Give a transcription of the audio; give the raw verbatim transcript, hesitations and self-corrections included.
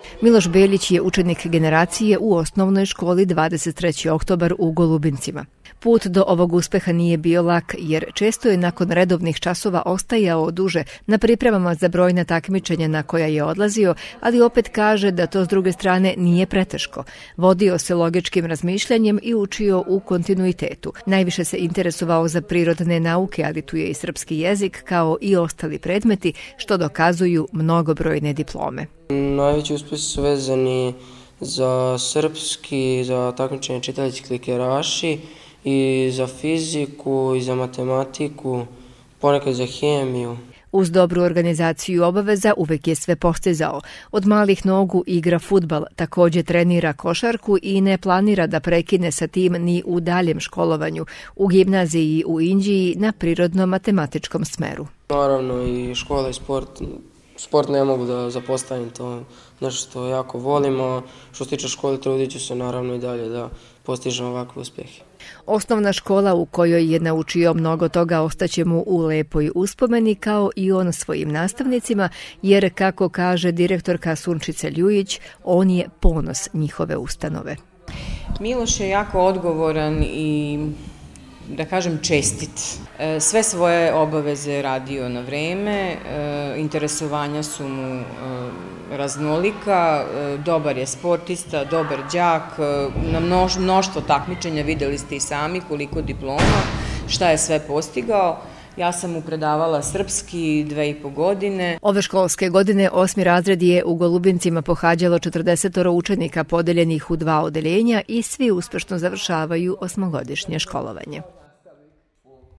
Miloš Beljić je učenik generacije u osnovnoj školi dvadeset treći oktobar u Golubincima. Put do ovog uspeha nije bio lak, jer često je nakon redovnih časova ostajao duže na pripremama za brojna takmičenja na koja je odlazio, ali opet kaže da to s druge strane nije preteško. Vodio se logičkim razmišljanjem i učio u kontinuitetu. Najviše se interesovao za prirodne nauke, ali tu je i srpski jezik kao i ostali predmeti, što dokazuju mnogobrojne diplome. Najveći uspjesi su vezani za srpski, za takmičenje čitalački klikeraši, i za fiziku, i za matematiku, ponekad za hemiju. Uz dobru organizaciju obaveza uvek je sve postizao. Od malih nogu igra fudbal, također trenira košarku i ne planira da prekine sa tim ni u daljem školovanju, u gimnaziji u Inđiji na prirodno-matematičkom smeru. Naravno i škola i sport. Sport ne mogu da zapostavim, to je nešto što jako volimo. Što se tiče škole, trudit ću se naravno i dalje da postižem ovakve uspjehe. Osnovna škola u kojoj je naučio mnogo toga ostaće mu u lepoj uspomeni kao i on svojim nastavnicima, jer kako kaže direktorka Sunčica Ljujić, on je ponos njihove ustanove. Miloš je jako odgovoran i, da kažem, čestit. Sve svoje obaveze radio na vreme, interesovanja su mu raznolika, dobar je sportista, dobar đak, na mnoštvo takmičenja, videli ste i sami koliko diploma, šta je sve postigao. Ja sam mu predavala srpski dve i po godine. Ove školske godine osmi razred je u Golubincima pohađalo četrdesetoro učenika podeljenih u dva odeljenja i svi uspešno završavaju osmogodišnje školovanje.